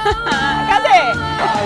Cadê?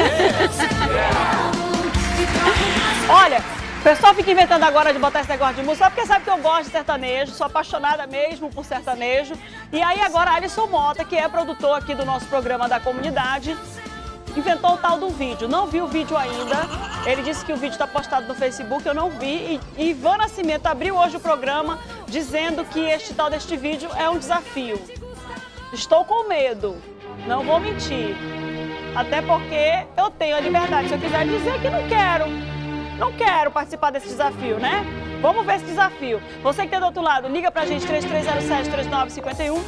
Olha, o pessoal fica inventando agora de botar esse negócio de música, só porque sabe que eu gosto de sertanejo, sou apaixonada mesmo por sertanejo. E aí agora Alisson Mota, que é produtor aqui do nosso programa da comunidade, inventou o tal do vídeo. Não vi o vídeo ainda, ele disse que o vídeo está postado no Facebook, eu não vi. E Ivan Nascimento abriu hoje o programa dizendo que este tal deste vídeo é um desafio. Estou com medo, não vou mentir. Até porque eu tenho a liberdade, se eu quiser dizer que não quero participar desse desafio, né? Vamos ver esse desafio. Você que está do outro lado, liga pra gente 3307-3951,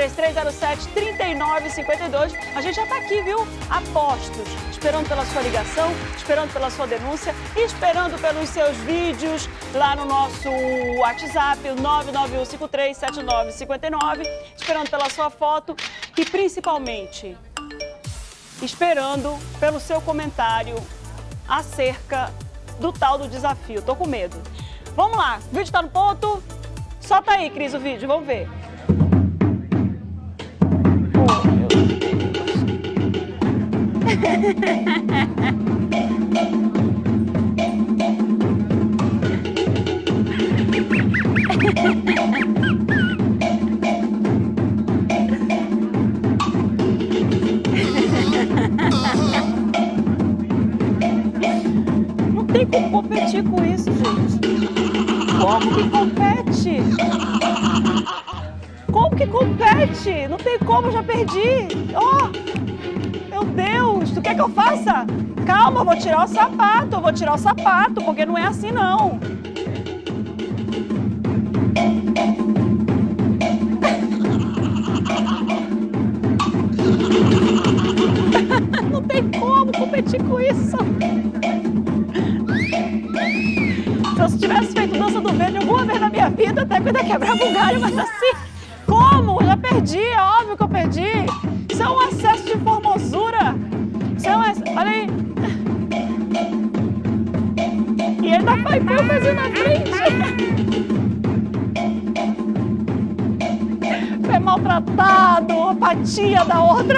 3307-3952. A gente já tá aqui, viu? A postos, esperando pela sua ligação, esperando pela sua denúncia, esperando pelos seus vídeos lá no nosso WhatsApp, 991537959, esperando pela sua foto e principalmente esperando pelo seu comentário acerca do tal do desafio. Tô com medo. Vamos lá, o vídeo tá no ponto. Solta aí, Cris, o vídeo, vamos ver. Oh, meu Não tem como competir com isso, gente. Como que compete? Como que compete? Não tem como, já perdi. Oh, meu Deus, tu quer que eu faça? Calma, eu vou tirar o sapato, porque não é assim não. Não tem como competir com isso. Se eu tivesse feito dança do ventre alguma vez na minha vida, até que eu ia quebrar o galho, mas assim, como? Já perdi, é óbvio que eu perdi. Isso é um excesso de formosura. Isso é um excesso... Olha aí. E ele tá foi o pezinho na frente. Foi maltratado, a patinha da outra.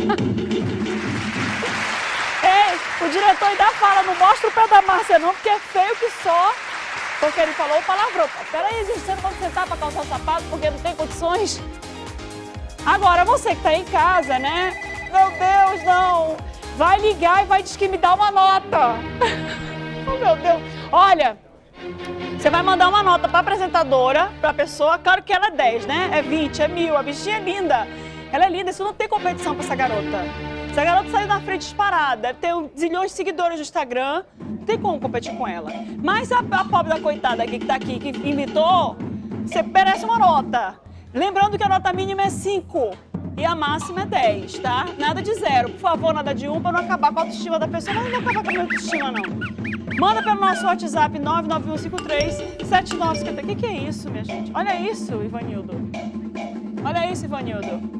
O diretor ainda fala, não mostra o pé da Márcia não, porque é feio que só. Porque ele falou o palavrão. Peraí, gente, você não vai sentar pra calçar o sapato porque não tem condições? Agora, você que tá em casa, né? Meu Deus, não. Vai ligar e vai dizer que me dá uma nota. Oh, meu Deus. Olha, você vai mandar uma nota pra apresentadora, pra pessoa. Claro que ela é 10, né? É 20, é 1000. A bichinha é linda. Ela é linda, isso não tem competição pra essa garota. Essa garota saiu na frente disparada, deve ter zilhões de seguidores no Instagram, não tem como competir com ela. Mas a pobre da coitada aqui que tá aqui, que imitou, você merece uma nota. Lembrando que a nota mínima é 5 e a máxima é 10, tá? Nada de 0, por favor, nada de 1 para não acabar com a autoestima da pessoa. Mas não vou acabar com a minha autoestima, não. Manda pelo nosso WhatsApp 991537950. Que é isso, minha gente? Olha isso, Ivanildo. Olha isso, Ivanildo.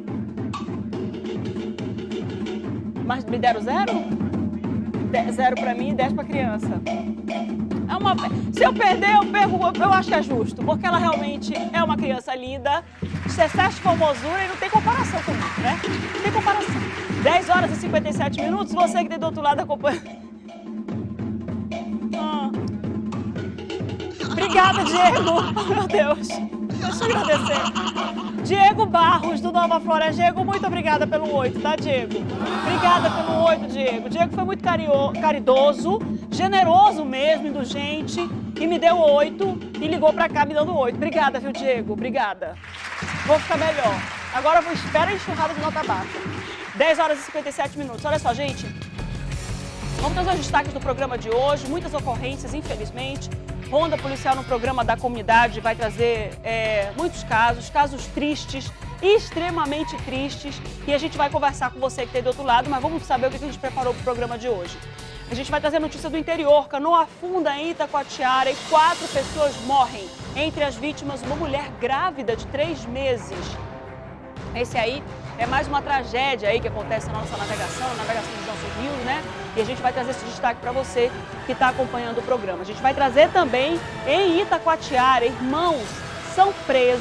Mas me deram 0? 0 pra mim e 10 pra criança. É uma... Se eu perder, eu acho que é justo, porque ela realmente é uma criança linda, excesso de formosura e não tem comparação comigo, né? Não tem comparação. 10 horas e 57 minutos, você que tem do outro lado acompanha. Obrigada, Diego. Oh, meu Deus. Deixa eu agradecer. Diego Barros, do Nova Flora. Diego, muito obrigada pelo 8, tá, Diego? Obrigada pelo 8, Diego. Diego foi muito caridoso, generoso mesmo, indulgente, e me deu 8 e ligou pra cá me dando 8. Obrigada, viu, Diego? Obrigada. Vou ficar melhor. Agora eu espero a enxurrada de nota baixa. 10 horas e 57 minutos. Olha só, gente. Vamos trazer os destaques do programa de hoje. Muitas ocorrências, infelizmente. Ronda policial no programa da comunidade vai trazer muitos casos tristes, extremamente tristes. E a gente vai conversar com você que tem do outro lado, mas vamos saber o que a gente preparou para o programa de hoje. A gente vai trazer notícia do interior. Canoa afunda em Itacoatiara e 4 pessoas morrem. Entre as vítimas, uma mulher grávida de 3 meses. Esse aí é mais uma tragédia aí que acontece na nossa navegação dos nossos rios, né? E a gente vai trazer esse destaque para você que está acompanhando o programa. A gente vai trazer também em Itacoatiara, irmãos são presos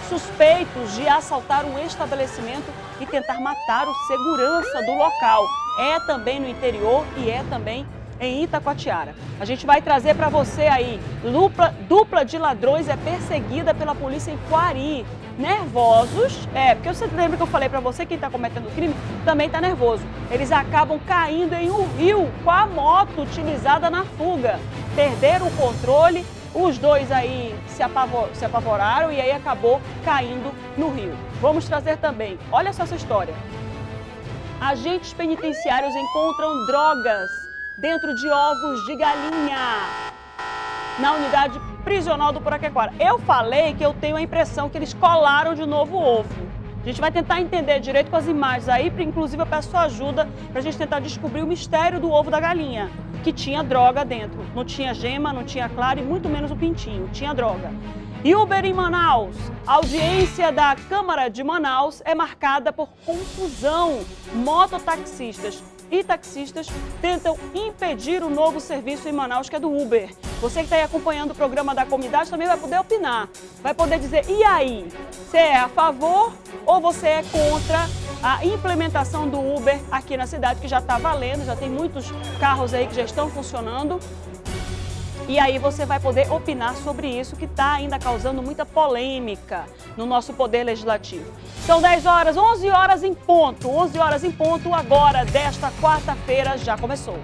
suspeitos de assaltar um estabelecimento e tentar matar o segurança do local. É também no interior e é também em Itacoatiara. A gente vai trazer para você aí, dupla de ladrões é perseguida pela polícia em Quari. Nervosos, porque você lembra que eu falei para você, quem está cometendo crime também está nervoso. Eles acabam caindo em um rio com a moto utilizada na fuga. Perderam o controle, os dois aí se apavoraram e aí acabou caindo no rio. Vamos trazer também, olha só essa história. Agentes penitenciários encontram drogas dentro de ovos de galinha na unidade prisional do Poraquequara. Eu falei que eu tenho a impressão que eles colaram de novo o ovo. A gente vai tentar entender direito com as imagens aí, inclusive eu peço sua ajuda para a gente tentar descobrir o mistério do ovo da galinha, que tinha droga dentro. Não tinha gema, não tinha clara e muito menos o pintinho, tinha droga. E Uber em Manaus. A audiência da Câmara de Manaus é marcada por confusão. Mototaxistas e taxistas tentam impedir o novo serviço em Manaus, que é do Uber. Você que está aí acompanhando o programa da comunidade também vai poder opinar. Vai poder dizer, e aí? Você é a favor ou você é contra a implementação do Uber aqui na cidade, que já está valendo, já tem muitos carros aí que já estão funcionando. E aí você vai poder opinar sobre isso, que está ainda causando muita polêmica no nosso poder legislativo. São 10 horas, 11 horas em ponto. 11 horas em ponto agora, desta quarta-feira, já começou.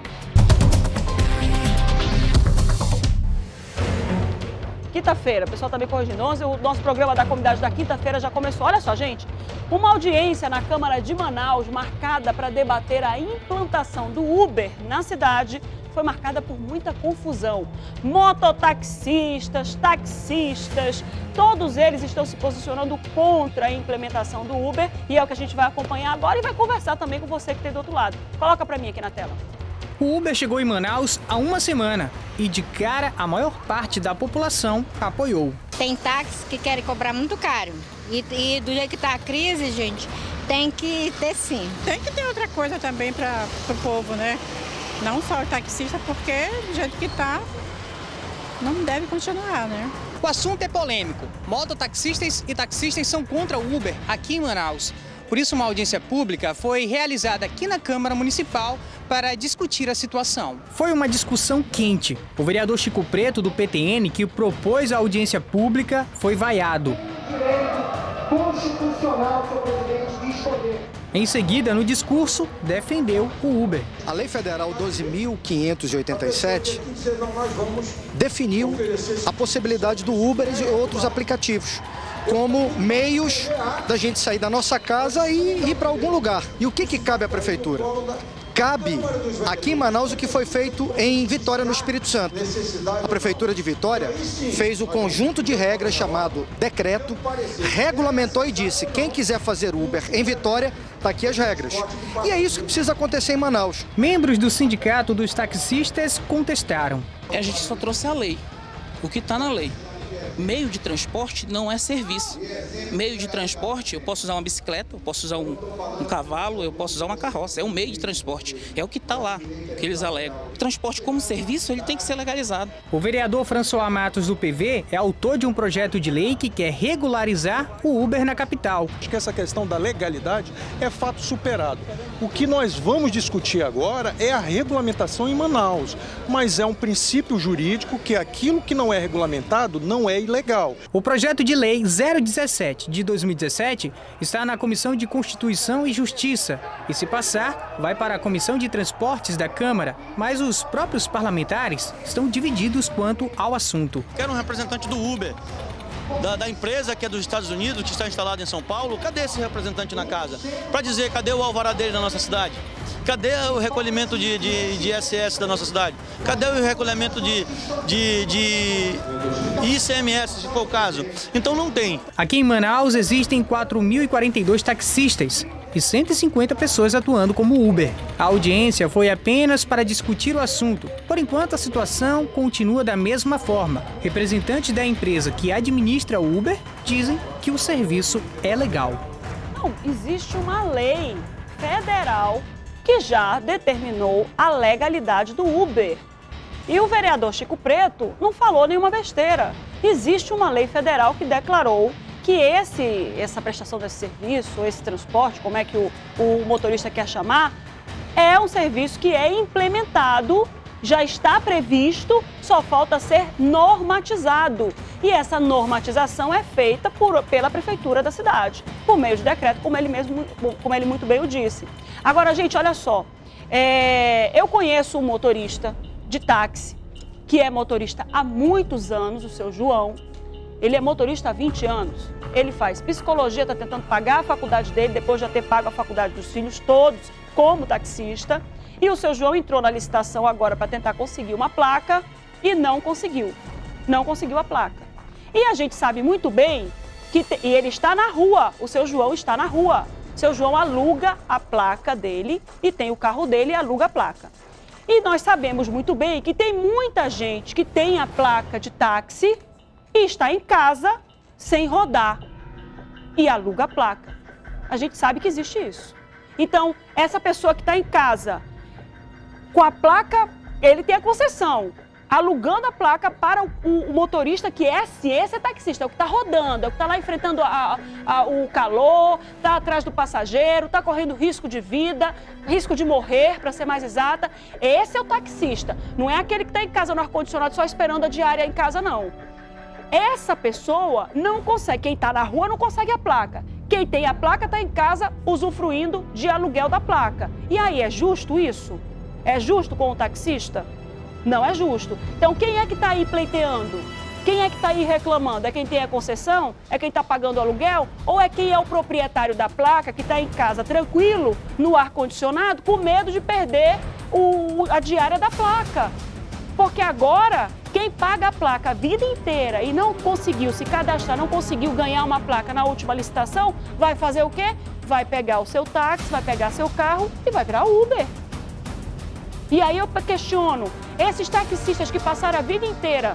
Quinta-feira, o pessoal está me corrigindo, 11, o nosso programa da comunidade da quinta-feira já começou. Olha só, gente, uma audiência na Câmara de Manaus marcada para debater a implantação do Uber na cidade foi marcada por muita confusão. Mototaxistas, taxistas, todos eles estão se posicionando contra a implementação do Uber e é o que a gente vai acompanhar agora e vai conversar também com você que tem do outro lado. Coloca para mim aqui na tela. O Uber chegou em Manaus há uma semana e de cara a maior parte da população apoiou. Tem táxis que querem cobrar muito caro e do jeito que está a crise, gente, tem que ter sim. Tem que ter outra coisa também para o povo, né? Não só o taxista, porque do jeito que está, não deve continuar, né? O assunto é polêmico. Mototaxistas e taxistas são contra o Uber aqui em Manaus. Por isso, uma audiência pública foi realizada aqui na Câmara Municipal para discutir a situação. Foi uma discussão quente. O vereador Chico Preto, do PTN, que propôs a audiência pública, foi vaiado. Direito constitucional do presidente de escolher. Em seguida, no discurso, defendeu o Uber. A Lei Federal 12.587 definiu a possibilidade do Uber e outros aplicativos como meios da gente sair da nossa casa e ir para algum lugar. E o que cabe à Prefeitura? Cabe aqui em Manaus o que foi feito em Vitória, no Espírito Santo. A Prefeitura de Vitória fez o conjunto de regras chamado decreto, regulamentou e disse, quem quiser fazer Uber em Vitória, está aqui as regras. E é isso que precisa acontecer em Manaus. Membros do Sindicato dos Taxistas contestaram. A gente só trouxe a lei, o que está na lei. Meio de transporte não é serviço. Meio de transporte, eu posso usar uma bicicleta, eu posso usar um cavalo, eu posso usar uma carroça. É um meio de transporte. É o que está lá, que eles alegam. O transporte como serviço, ele tem que ser legalizado. O vereador François Matos, do PV, é autor de um projeto de lei que quer regularizar o Uber na capital. Acho que essa questão da legalidade é fato superado. O que nós vamos discutir agora é a regulamentação em Manaus. Mas é um princípio jurídico que aquilo que não é regulamentado não é ilegal. O projeto de lei 017 de 2017 está na Comissão de Constituição e Justiça e, se passar, vai para a Comissão de Transportes da Câmara, mas os próprios parlamentares estão divididos quanto ao assunto. Quero um representante do Uber, da empresa que é dos Estados Unidos, que está instalada em São Paulo. Cadê esse representante na casa? Para dizer, cadê o alvará dele na nossa cidade? Cadê o recolhimento de ISS da nossa cidade? Cadê o recolhimento de ICMS, se for o caso? Então não tem. Aqui em Manaus existem 4.042 taxistas e 150 pessoas atuando como Uber. A audiência foi apenas para discutir o assunto. Por enquanto, a situação continua da mesma forma. Representantes da empresa que administra o Uber dizem que o serviço é legal. Não, existe uma lei federal que já determinou a legalidade do Uber. E o vereador Chico Preto não falou nenhuma besteira. Existe uma lei federal que declarou que essa prestação desse serviço, esse transporte, como é que o motorista quer chamar, é um serviço que é implementado, já está previsto, só falta ser normatizado. E essa normatização é feita pela prefeitura da cidade, por meio de decreto, como ele muito bem o disse. Agora, gente, olha só, eu conheço um motorista de táxi, que é motorista há muitos anos, o seu João. Ele é motorista há 20 anos. Ele faz psicologia, está tentando pagar a faculdade dele, depois de já ter pago a faculdade dos filhos todos, como taxista. E o seu João entrou na licitação agora para tentar conseguir uma placa e não conseguiu. Não conseguiu a placa. E a gente sabe muito bem que e ele está na rua, o seu João está na rua. O seu João aluga a placa dele e tem o carro dele e aluga a placa. E nós sabemos muito bem que tem muita gente que tem a placa de táxi e está em casa sem rodar e aluga a placa. A gente sabe que existe isso. Então, essa pessoa que está em casa com a placa, ele tem a concessão, alugando a placa para o motorista que esse é taxista, é o que está rodando, é o que está lá enfrentando o calor, está atrás do passageiro, está correndo risco de vida, risco de morrer, para ser mais exata. Esse é o taxista, não é aquele que está em casa no ar-condicionado só esperando a diária em casa, não. Essa pessoa não consegue, quem está na rua não consegue a placa. Quem tem a placa está em casa usufruindo de aluguel da placa. E aí, é justo isso? É justo com o taxista? Não é justo. Então, quem é que está aí pleiteando? Quem é que está aí reclamando? É quem tem a concessão? É quem está pagando o aluguel? Ou é quem é o proprietário da placa, que está em casa tranquilo, no ar-condicionado, com medo de perder a diária da placa? Porque agora, quem paga a placa a vida inteira e não conseguiu se cadastrar, não conseguiu ganhar uma placa na última licitação, vai fazer o quê? Vai pegar o seu táxi, vai pegar seu carro e vai virar Uber. E aí eu questiono, esses taxistas que passaram a vida inteira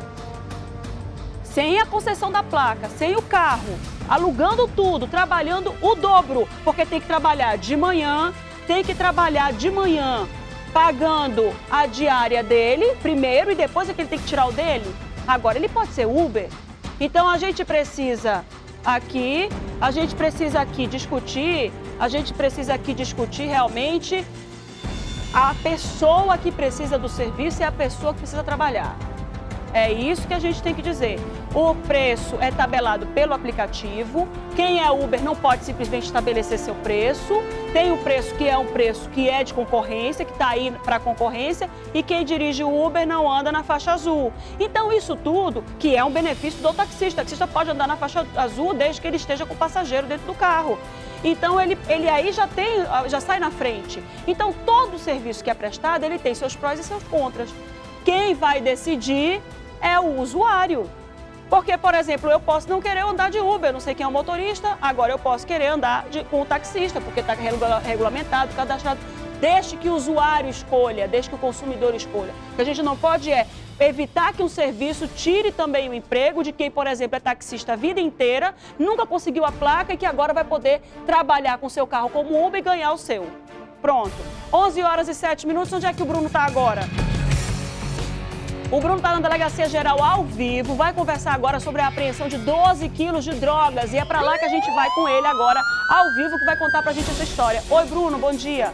sem a concessão da placa, sem o carro, alugando tudo, trabalhando o dobro, porque tem que trabalhar de manhã, pagando a diária dele primeiro e depois é que ele tem que tirar o dele. Agora ele pode ser Uber. Então a gente precisa aqui discutir realmente a pessoa que precisa do serviço é a pessoa que precisa trabalhar. É isso que a gente tem que dizer. O preço é tabelado pelo aplicativo. Quem é Uber não pode simplesmente estabelecer seu preço. Tem o preço que é de concorrência, que está aí para concorrência. E quem dirige o Uber não anda na faixa azul. Então isso tudo que é um benefício do taxista. O taxista pode andar na faixa azul desde que ele esteja com o passageiro dentro do carro. Então ele aí já sai na frente. Então todo o serviço que é prestado, ele tem seus prós e seus contras. Quem vai decidir é o usuário. Porque, por exemplo, eu posso não querer andar de Uber, não sei quem é o motorista, agora eu posso querer andar com o taxista, porque está regulamentado, cadastrado. Deixe que o usuário escolha, deixe que o consumidor escolha. O que a gente não pode é evitar que um serviço tire também o emprego de quem, por exemplo, é taxista a vida inteira, nunca conseguiu a placa e que agora vai poder trabalhar com seu carro como Uber e ganhar o seu. Pronto. 11h07, onde é que o Bruno está agora? O Bruno está na Delegacia Geral ao vivo, vai conversar agora sobre a apreensão de 12 quilos de drogas e é para lá que a gente vai com ele agora, ao vivo, que vai contar pra gente essa história. Oi, Bruno, bom dia.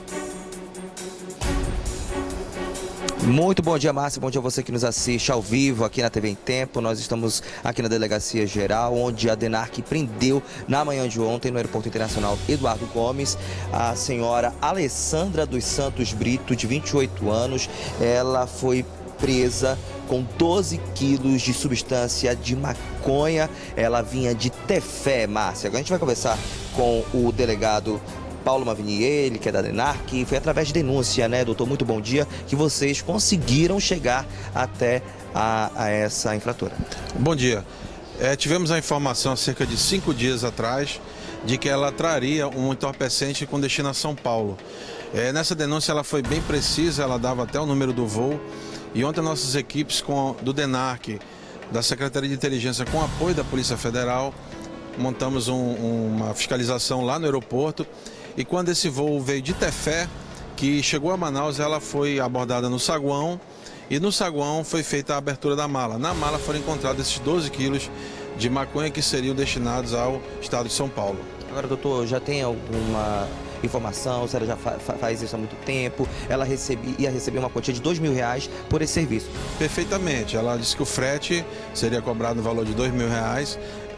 Muito bom dia, Márcia. Bom dia a você que nos assiste ao vivo aqui na TV em Tempo. Nós estamos aqui na Delegacia Geral, onde a DENARC prendeu na manhã de ontem, no Aeroporto Internacional Eduardo Gomes, a senhora Alessandra dos Santos Brito, de 28 anos. Ela foi presa com 12 quilos de substância de maconha. Ela vinha de Tefé, Márcia. Agora a gente vai conversar com o delegado Paulo Mavinier, ele que é da DENARC. Foi através de denúncia, né, doutor? Muito bom dia, que vocês conseguiram chegar até a essa infratora. Bom dia. Tivemos a informação há cerca de 5 dias atrás de que ela traria um entorpecente com destino a São Paulo. Nessa denúncia ela foi bem precisa, ela dava até o número do voo. E ontem nossas equipes do DENARC, da Secretaria de Inteligência, com apoio da Polícia Federal, montamos uma fiscalização lá no aeroporto. E quando esse voo veio de Tefé, que chegou a Manaus, ela foi abordada no saguão. E no saguão foi feita a abertura da mala. Na mala foram encontrados esses 12 quilos de maconha que seriam destinados ao estado de São Paulo. Agora, doutor, já tem alguma informação, se ela já faz isso há muito tempo, ela ia receber uma quantia de R$2.000 por esse serviço? Perfeitamente, ela disse que o frete seria cobrado no valor de R$2.000,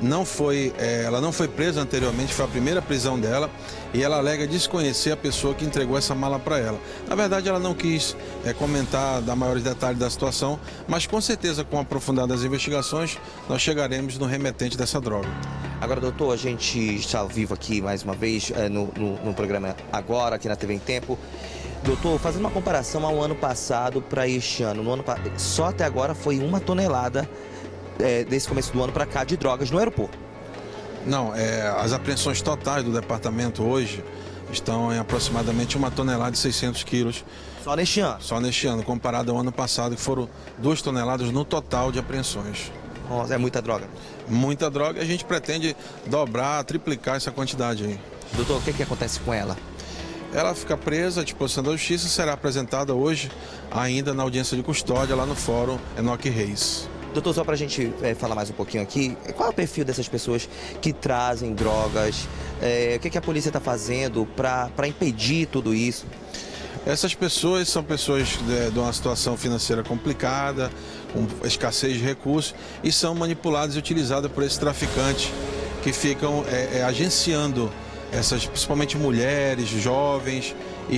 ela não foi presa anteriormente, foi a primeira prisão dela e ela alega desconhecer a pessoa que entregou essa mala para ela. Na verdade, ela não quis comentar, dar maiores detalhes da situação, mas com certeza, com aprofundadas investigações, nós chegaremos no remetente dessa droga. Agora, doutor, a gente está ao vivo aqui mais uma vez no programa Agora, aqui na TV em Tempo. Doutor, fazendo uma comparação ao ano passado para este ano, só até agora foi 1 tonelada desse começo do ano para cá de drogas no aeroporto. Não, as apreensões totais do departamento hoje estão em aproximadamente 1 tonelada e 600 quilos. Só neste ano? Só neste ano, comparado ao ano passado, que foram 2 toneladas no total de apreensões. Nossa, é muita droga. Muita droga, e a gente pretende dobrar, triplicar essa quantidade aí. Doutor, o que acontece com ela? Ela fica presa à disposição da Justiça e será apresentada hoje, ainda na audiência de custódia, lá no Fórum Enoque Reis. Doutor, só para a gente falar mais um pouquinho aqui, qual é o perfil dessas pessoas que trazem drogas? O que a polícia está fazendo para impedir tudo isso? Essas pessoas são pessoas de uma situação financeira complicada, com escassez de recursos, e são manipuladas e utilizadas por esses traficantes que ficam agenciando essas, principalmente mulheres, jovens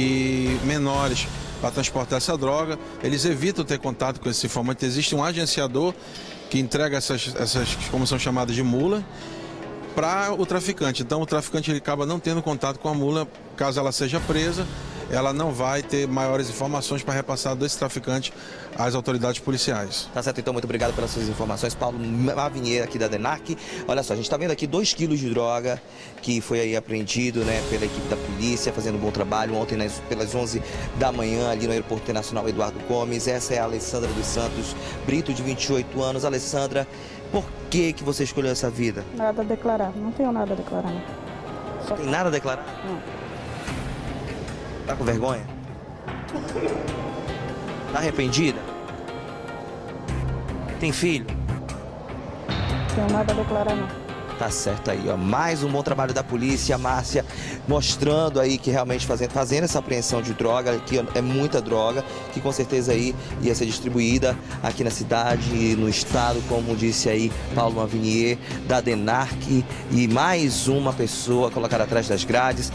e menores, para transportar essa droga. Eles evitam ter contato com esse informante. Existe um agenciador que entrega essas como são chamadas de mula, para o traficante. Então o traficante ele acaba não tendo contato com a mula. Caso ela seja presa, ela não vai ter maiores informações para repassar desse traficante às autoridades policiais. Tá certo, então, muito obrigado pelas suas informações. Paulo Mavinier, aqui da DENARC. Olha só, a gente está vendo aqui 2 quilos de droga que foi aí apreendido, né, pela equipe da polícia, fazendo um bom trabalho ontem, pelas 11 da manhã, ali no Aeroporto Internacional Eduardo Gomes. Essa é a Alessandra dos Santos Brito, de 28 anos. Alessandra, por que você escolheu essa vida? Nada a declarar, não tenho nada a declarar. Não tem nada a declarar? Não. Tá com vergonha? Tá arrependida? Tem filho? Não tenho nada a declarar, não. Tá certo aí, ó. Mais um bom trabalho da polícia, Márcia, mostrando aí que realmente fazendo essa apreensão de droga, que é muita droga, que com certeza aí ia ser distribuída aqui na cidade, no estado, como disse aí Paulo Mavinier, da DENARC, e mais uma pessoa colocada atrás das grades.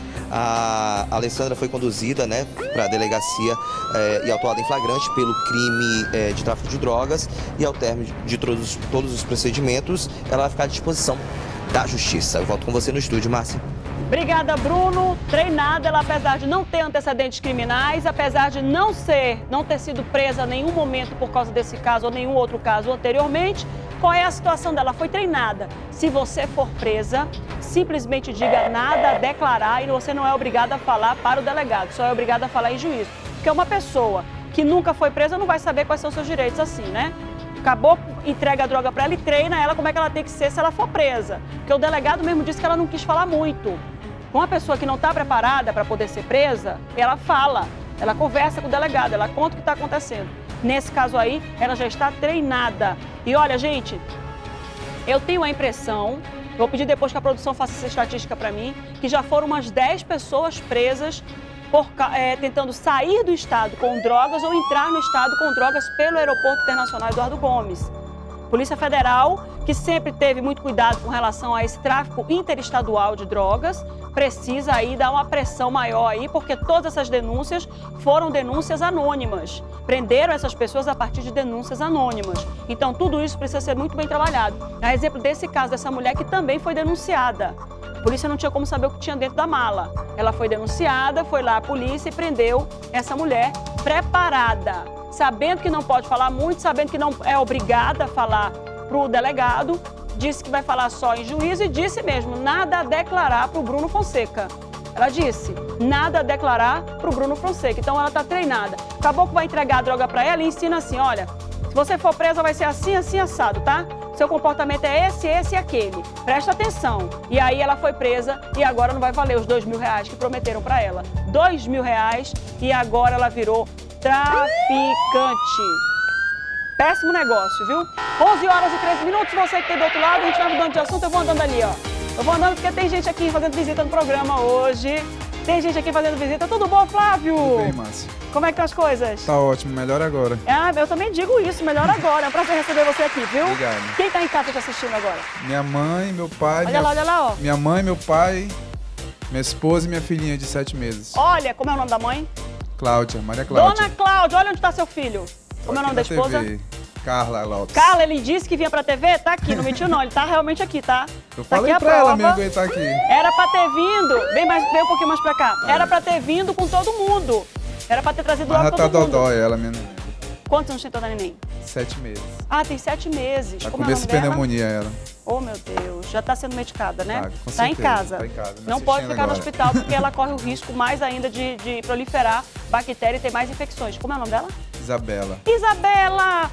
A Alessandra foi conduzida, né, para a delegacia e autuada em flagrante pelo crime de tráfico de drogas, e ao término de todos os procedimentos, ela vai ficar à disposição da Justiça. Eu volto com você no estúdio, Márcia. Obrigada, Bruno. Treinada, ela, apesar de não ter antecedentes criminais, apesar de não ter sido presa em nenhum momento por causa desse caso ou nenhum outro caso anteriormente, qual é a situação dela? Foi treinada. Se você for presa, simplesmente diga nada a declarar, e você não é obrigada a falar para o delegado, só é obrigada a falar em juízo. Porque uma pessoa que nunca foi presa não vai saber quais são os seus direitos assim, né? Acabou, entrega a droga para ela e treina ela como é que ela tem que ser se ela for presa. Porque o delegado mesmo disse que ela não quis falar muito. Uma pessoa que não está preparada para poder ser presa, ela fala, ela conversa com o delegado, ela conta o que está acontecendo. Nesse caso aí, ela já está treinada. E olha, gente, eu tenho a impressão, vou pedir depois que a produção faça essa estatística para mim, que já foram umas 10 pessoas presas tentando sair do estado com drogas ou entrar no estado com drogas pelo Aeroporto Internacional Eduardo Gomes. Polícia Federal, que sempre teve muito cuidado com relação a esse tráfico interestadual de drogas, precisa aí dar uma pressão maior aí, porque todas essas denúncias foram denúncias anônimas. Prenderam essas pessoas a partir de denúncias anônimas. Então, tudo isso precisa ser muito bem trabalhado. A exemplo desse caso dessa mulher que também foi denunciada. A polícia não tinha como saber o que tinha dentro da mala. Ela foi denunciada, foi lá a polícia e prendeu essa mulher preparada, sabendo que não pode falar muito, sabendo que não é obrigada a falar para o delegado, disse que vai falar só em juízo e disse mesmo, nada a declarar para o Bruno Fonseca. Ela disse, nada a declarar para o Bruno Fonseca. Então ela está treinada. Acabou que vai entregar a droga para ela e ensina assim, olha, se você for presa vai ser assim, assim, assado, tá? Seu comportamento é esse, esse e aquele. Presta atenção. E aí ela foi presa e agora não vai valer os R$2.000 que prometeram para ela. R$2.000 e agora ela virou traficante. péssimo negócio, viu? 11 horas e 13 minutos, você que tem do outro lado, a gente vai mudando de assunto, eu vou andando ali, ó. Eu vou andando porque tem gente aqui fazendo visita no programa hoje. Tem gente aqui fazendo visita. Tudo bom, Flávio? Tudo bem, Márcia. Como é que estão as coisas? Tá ótimo, melhor agora. Ah, eu também digo isso, melhor agora. É um prazer receber você aqui, viu? Obrigado. Quem tá em casa te assistindo agora? Minha mãe, meu pai... Olha lá, ó. Minha mãe, meu pai, minha esposa e minha filhinha de 7 meses. Olha, como é o nome da mãe? Cláudia, Maria Cláudia. Dona Cláudia, olha onde tá seu filho. Como é o nome da esposa? TV. Carla Lopes. Carla, ele disse que vinha pra TV? Tá aqui, não mentiu não, ele tá realmente aqui, tá? Eu tá falei aqui pra ela prova. mesmo que ele tá aqui. Era pra ter vindo, vem um pouquinho mais pra cá. Era pra ter vindo com todo mundo. Era pra ter trazido logo Mas já todo tá mundo. dodói ela, minha neném. Quantos anos tem toda neném? 7 meses. Ah, tem 7 meses. Tá Como com é o nome pneumonia ela. Oh, meu Deus. Já tá sendo medicada, né? Tá, com tá em certeza, casa. tá em casa, me Não pode assistindo ficar no agora. hospital porque ela corre o risco mais ainda de proliferar bactéria e ter mais infecções. Como é o nome dela? Isabela. Isabela!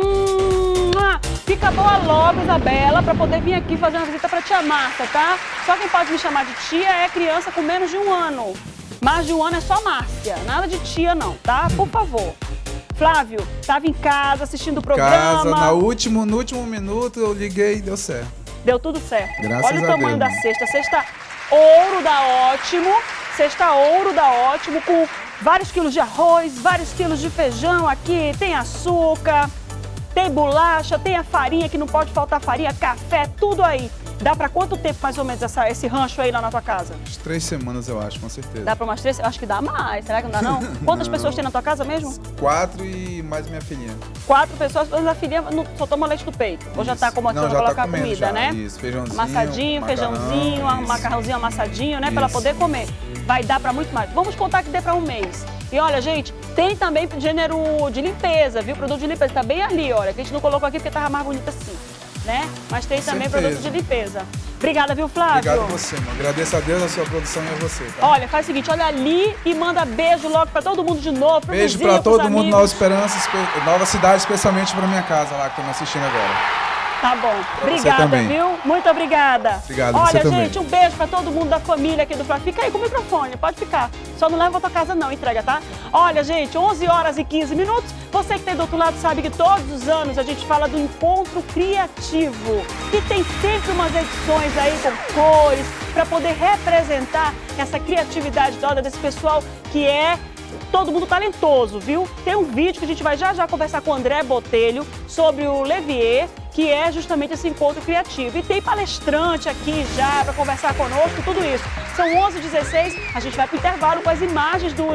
Fica boa logo, Isabela, pra poder vir aqui fazer uma visita pra tia Marta, tá? Só quem pode me chamar de tia é criança com menos de 1 ano. Mais de 1 ano é só Márcia, nada de tia não, tá? Por favor. Flávio, tava em casa assistindo o programa. No último minuto eu liguei e deu certo. Deu tudo certo. Graças Olha o tamanho a Deus, da cesta. Cesta ouro da Ótimo. Cesta ouro da Ótimo com vários quilos de arroz, vários quilos de feijão aqui. Tem açúcar, tem bolacha, tem a farinha, que não pode faltar farinha, café, tudo aí. Dá pra quanto tempo mais ou menos esse rancho aí lá na tua casa? Umas 3 semanas eu acho, com certeza. Dá pra umas 3? Eu acho que dá mais. Será que não dá não? Quantas pessoas tem na tua casa mesmo? 4 e mais minha filhinha. 4 pessoas, mas a filhinha só toma leite do peito. Ou já tá como Não, já colocar tá comendo comida, já. né? Isso, feijãozinho, Amassadinho, macarrão, feijãozinho, isso. macarrãozinho amassadinho, né? Pra ela Isso. poder comer. Vai dar pra muito mais. Vamos contar que dê pra 1 mês. E olha, gente, tem também gênero de limpeza, viu? Produto de limpeza. Tá bem ali, olha, que a gente não colocou aqui porque tava mais bonito assim, né? Mas tem também produto de limpeza. Obrigada, viu, Flávio? Obrigado a você, mano. Agradeço a Deus, a sua produção e a você, tá? Olha, faz o seguinte, olha ali e manda beijo logo pra todo mundo de novo. Pro Beijo vizinho, pra todo pros mundo, amigos. Nova Esperança, Nova Cidade, especialmente pra minha casa lá, que estão me assistindo agora. Tá bom. Você Obrigada, também. viu? Muito obrigada. Obrigado, Olha, você também. gente, um beijo pra todo mundo da família aqui do Flávio. Fica aí com o microfone, pode ficar. Só não leva pra tua casa não, entrega, tá? Olha, gente, 11 horas e 15 minutos. Você que tem do outro lado sabe que todos os anos a gente fala do Encontro Criativo. E tem sempre umas edições aí com cores pra poder representar essa criatividade toda desse pessoal que é todo mundo talentoso, viu? Tem um vídeo que a gente vai já conversar com o André Botelho sobre o Levier, que é justamente esse encontro criativo. E tem palestrante aqui já para conversar conosco, tudo isso. São 11h16, a gente vai pro intervalo com as imagens do...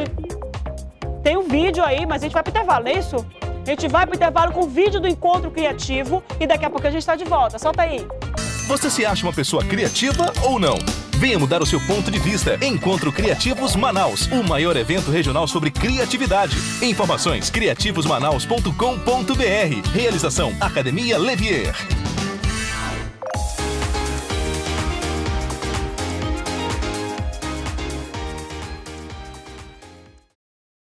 Tem um vídeo aí, mas a gente vai pro intervalo, não é isso? A gente vai pro intervalo com o vídeo do encontro criativo e daqui a pouco a gente está de volta. Solta aí. Você se acha uma pessoa criativa ou não? Venha mudar o seu ponto de vista. Encontro Criativos Manaus, o maior evento regional sobre criatividade. Informações criativosmanaus.com.br. Realização Academia Levier.